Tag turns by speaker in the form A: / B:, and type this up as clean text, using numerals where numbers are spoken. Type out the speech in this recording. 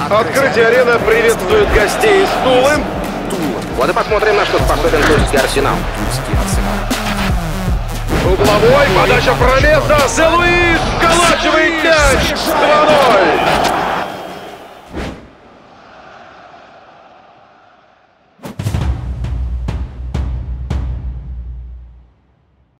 A: Открытие арены приветствует гостей из Тулы.
B: Вот и посмотрим, на что способен тульский Арсенал.
A: Угловой, подача пролета, Зе Луис вколачивает мяч, 2-0.